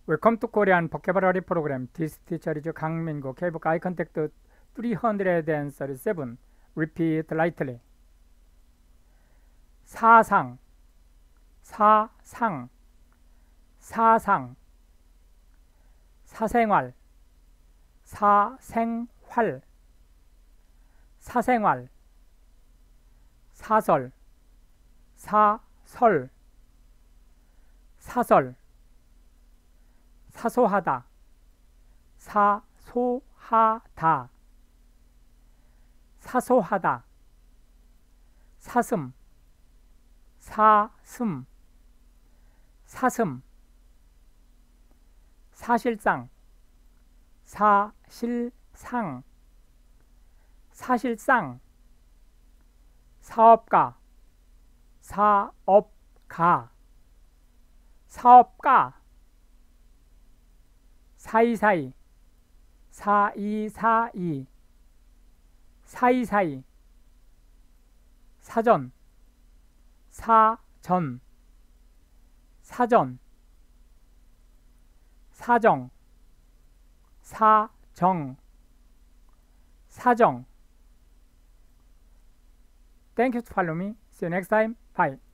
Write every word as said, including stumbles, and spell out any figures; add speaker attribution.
Speaker 1: Welcome to Korean Vocabulary Program. This teacher is 강민국. Have eye contact three hundred thirty-seven. Repeat lightly. 사상, 사상, 사상. 사생활, 사생활. 사생활. 사설, 사설. 사설. 사소하다, 사소하다. 사소하다. 사슴, 사슴. 사슴. 사실상, 사실상. 사실상. 사업가, 사업가. 사업가. 사이사이, 사이사이. 사이사이. 사전, 사전. 사전. 사정, 사정. 사정. Thank you to follow me. See you next time. Bye.